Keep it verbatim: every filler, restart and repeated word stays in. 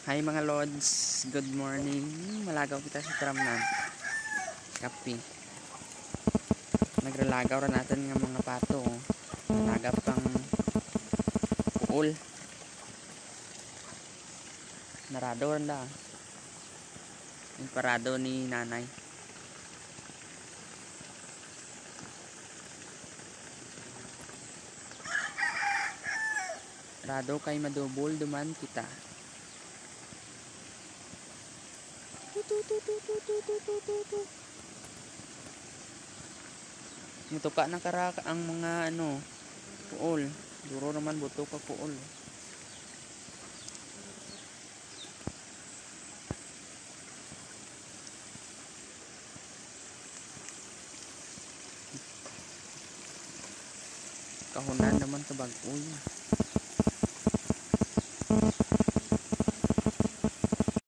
Hi mga lods, good morning. Malagaw kita sa tramnan. Kapi. Nagralagaw ra natin ng mga pato. Nalagap pang puol. Narado rin da. Yung parado ni nanay. Rado kay madubol duman kita. Mutuka na karaka ang mga ano puol. Duro naman buto ka puol. Kahunan naman sa bag-uy.